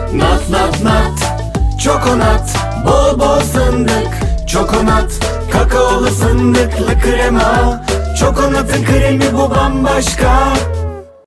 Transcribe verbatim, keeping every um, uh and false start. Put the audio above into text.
Nat nat nat, çokonat, bol bol fındık. Çokonat, kakaolu fındıklı krema. Çokonatın kremi bu bambaşka.